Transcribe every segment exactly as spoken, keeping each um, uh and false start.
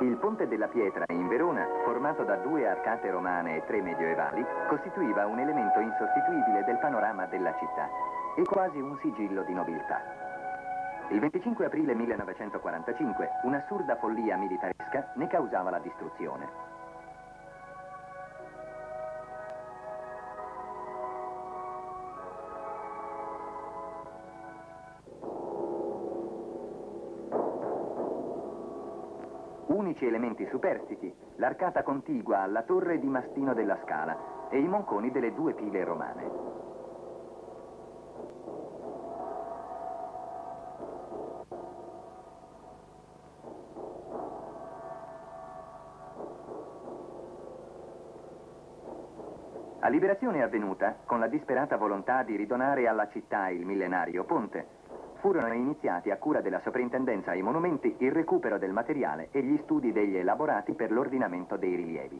Il Ponte della Pietra in Verona, formato da due arcate romane e tre medioevali, costituiva un elemento insostituibile del panorama della città e quasi un sigillo di nobiltà. Il venticinque aprile millenovecentoquarantacinque un'assurda follia militaresca ne causava la distruzione. Unici elementi superstiti, l'arcata contigua alla torre di Mastino della Scala e i monconi delle due pile romane. A liberazione avvenuta, con la disperata volontà di ridonare alla città il millenario ponte, furono iniziati a cura della Soprintendenza ai Monumenti il recupero del materiale e gli studi degli elaborati per l'ordinamento dei rilievi.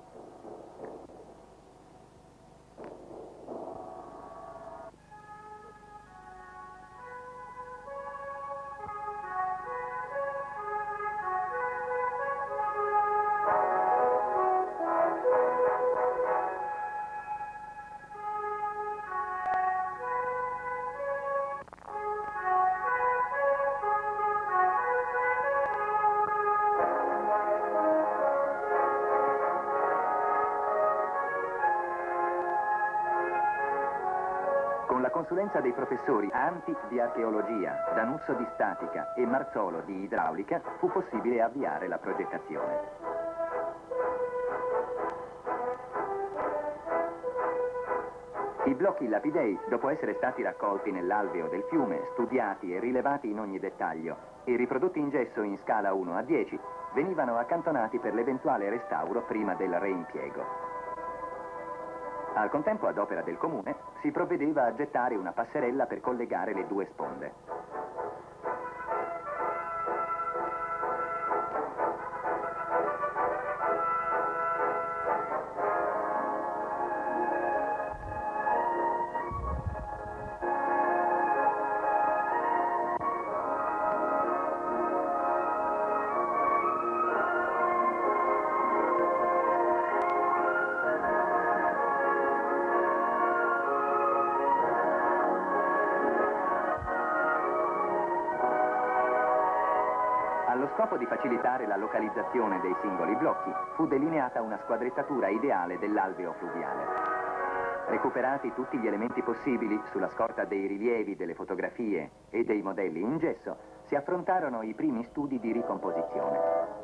Con la consulenza dei professori Anti di archeologia, Danusso di statica e Marzolo di idraulica fu possibile avviare la progettazione. I blocchi lapidei, dopo essere stati raccolti nell'alveo del fiume, studiati e rilevati in ogni dettaglio e riprodotti in gesso in scala uno a dieci, venivano accantonati per l'eventuale restauro prima del reimpiego. Al contempo, ad opera del comune, si provvedeva a gettare una passerella per collegare le due sponde. Allo scopo di facilitare la localizzazione dei singoli blocchi, fu delineata una squadrettatura ideale dell'alveo fluviale. Recuperati tutti gli elementi possibili sulla scorta dei rilievi, delle fotografie e dei modelli in gesso, si affrontarono i primi studi di ricomposizione.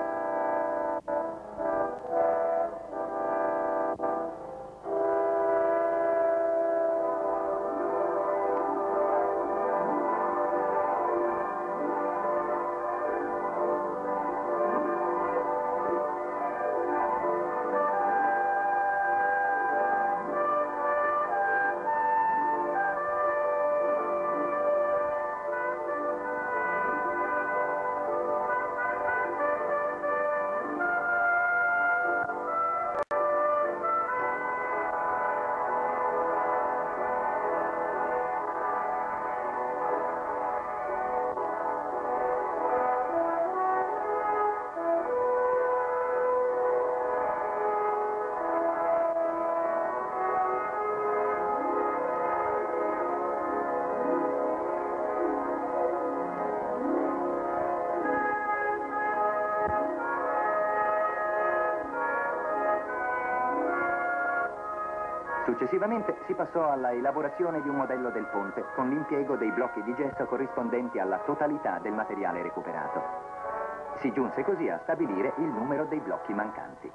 Successivamente si passò alla elaborazione di un modello del ponte con l'impiego dei blocchi di gesso corrispondenti alla totalità del materiale recuperato. Si giunse così a stabilire il numero dei blocchi mancanti.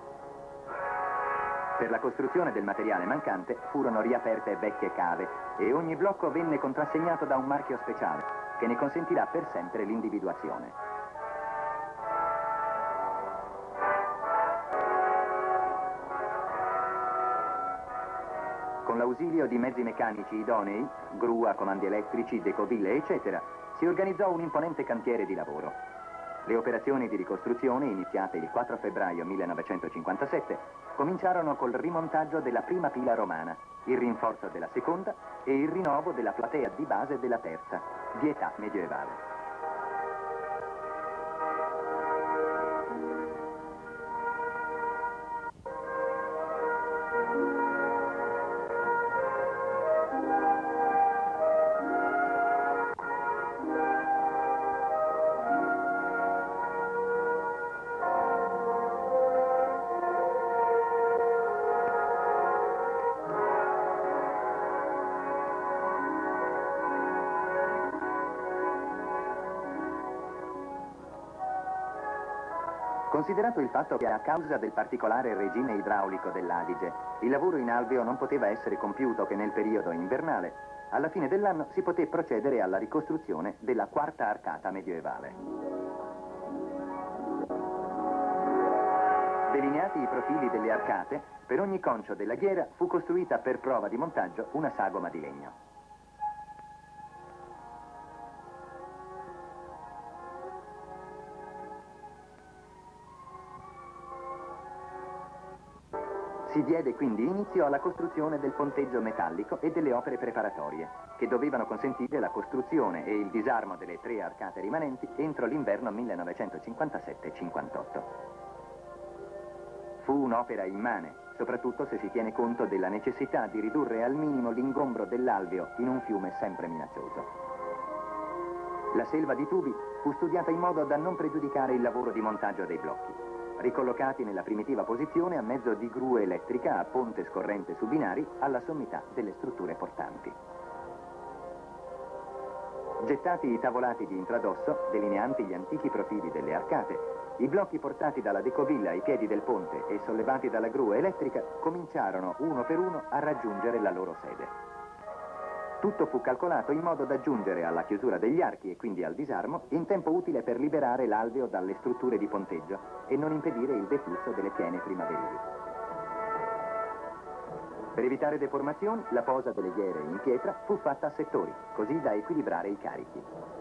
Per la costruzione del materiale mancante furono riaperte vecchie cave e ogni blocco venne contrassegnato da un marchio speciale che ne consentirà per sempre l'individuazione. Con l'ausilio di mezzi meccanici idonei, grua, comandi elettrici, decoville, eccetera, si organizzò un imponente cantiere di lavoro. Le operazioni di ricostruzione, iniziate il quattro febbraio millenovecentocinquantasette, cominciarono col rimontaggio della prima pila romana, il rinforzo della seconda e il rinnovo della platea di base della terza, di età medievale. Considerato il fatto che a causa del particolare regime idraulico dell'Adige, il lavoro in alveo non poteva essere compiuto che nel periodo invernale, alla fine dell'anno si poté procedere alla ricostruzione della quarta arcata medievale. Delineati i profili delle arcate, per ogni concio della ghiera fu costruita per prova di montaggio una sagoma di legno. Si diede quindi inizio alla costruzione del ponteggio metallico e delle opere preparatorie, che dovevano consentire la costruzione e il disarmo delle tre arcate rimanenti entro l'inverno millenovecentocinquantasette cinquantotto. Fu un'opera immane, soprattutto se si tiene conto della necessità di ridurre al minimo l'ingombro dell'alveo in un fiume sempre minaccioso. La selva di tubi fu studiata in modo da non pregiudicare il lavoro di montaggio dei blocchi, ricollocati nella primitiva posizione a mezzo di gru elettrica a ponte scorrente su binari alla sommità delle strutture portanti. Gettati i tavolati di intradosso, delineanti gli antichi profili delle arcate, i blocchi portati dalla decovilla ai piedi del ponte e sollevati dalla gru elettrica cominciarono uno per uno a raggiungere la loro sede. Tutto fu calcolato in modo da giungere alla chiusura degli archi e quindi al disarmo in tempo utile per liberare l'alveo dalle strutture di ponteggio e non impedire il deflusso delle piene primaverili. Per evitare deformazioni, la posa delle ghiere in pietra fu fatta a settori, così da equilibrare i carichi.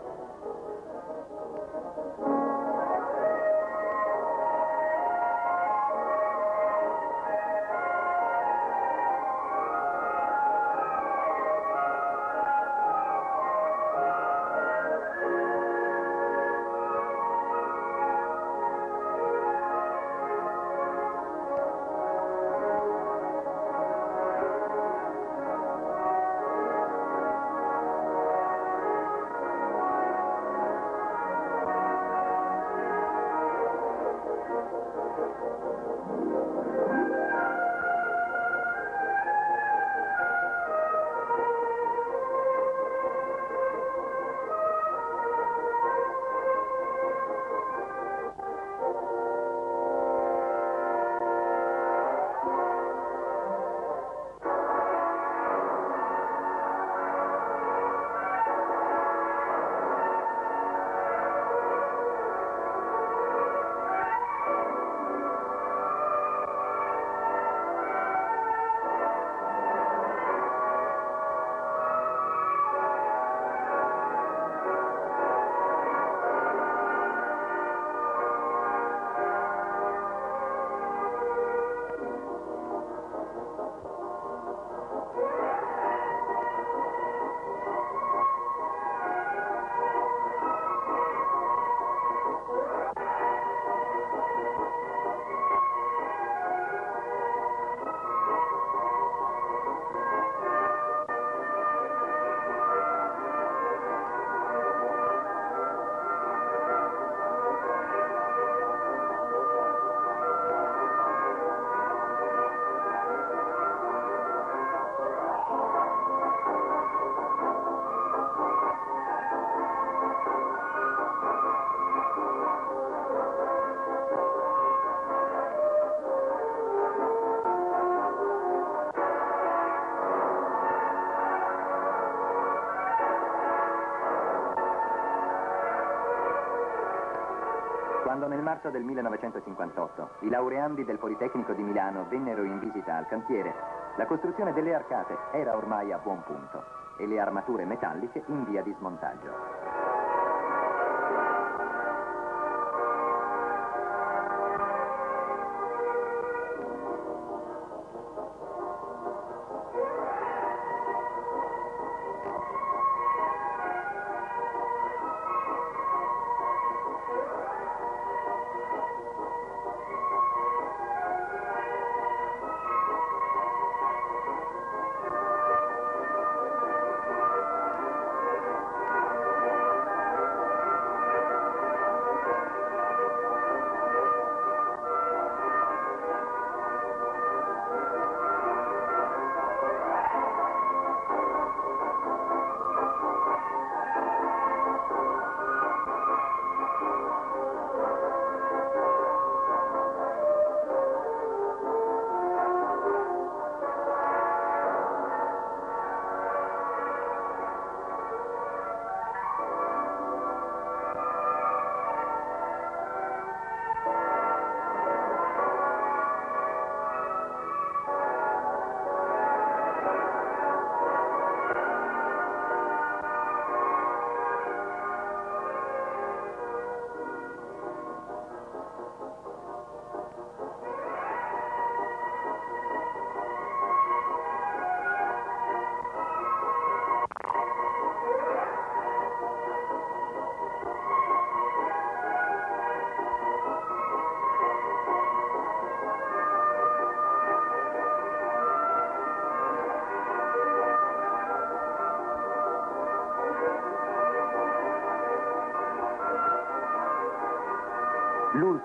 Quando nel marzo del millenovecentocinquantotto i laureandi del Politecnico di Milano vennero in visita al cantiere, la costruzione delle arcate era ormai a buon punto e le armature metalliche in via di smontaggio.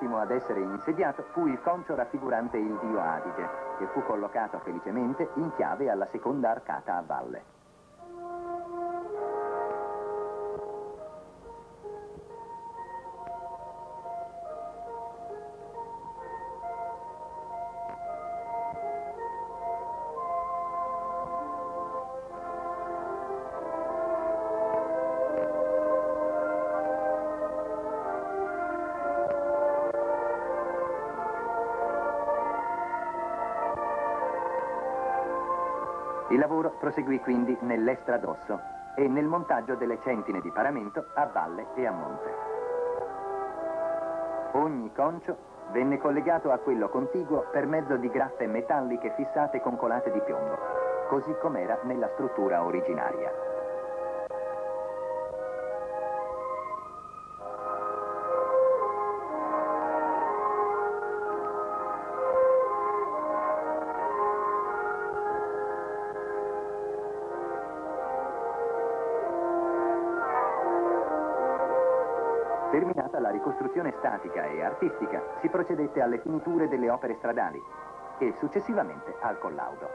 l'ultimo ad essere insediato fu il concio raffigurante il dio Adige, che fu collocato felicemente in chiave alla seconda arcata a valle. Il lavoro proseguì quindi nell'estradosso e nel montaggio delle centine di paramento a valle e a monte. Ogni concio venne collegato a quello contiguo per mezzo di graffe metalliche fissate con colate di piombo, così com'era nella struttura originaria. Terminata la ricostruzione statica e artistica, si procedette alle finiture delle opere stradali e successivamente al collaudo.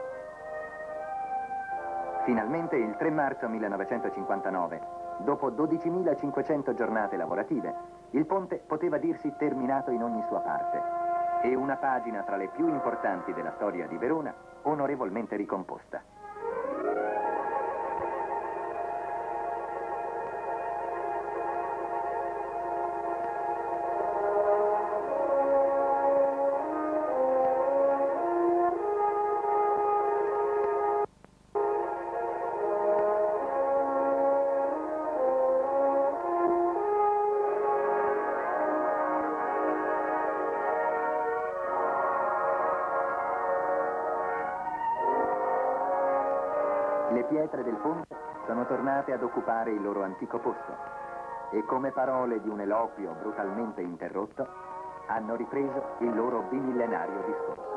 Finalmente il tre marzo millenovecentocinquantanove, dopo dodicimilacinquecento giornate lavorative, il ponte poteva dirsi terminato in ogni sua parte e una pagina tra le più importanti della storia di Verona onorevolmente ricomposta. Le pietre del ponte sono tornate ad occupare il loro antico posto e come parole di un eloquio brutalmente interrotto hanno ripreso il loro bimillenario discorso.